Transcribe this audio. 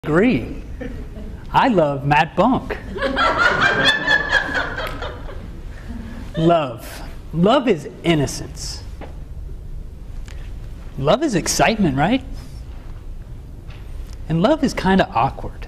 agree. I love Matt Bunk. Love. Love is innocence. Love is excitement, right? And love is kind of awkward.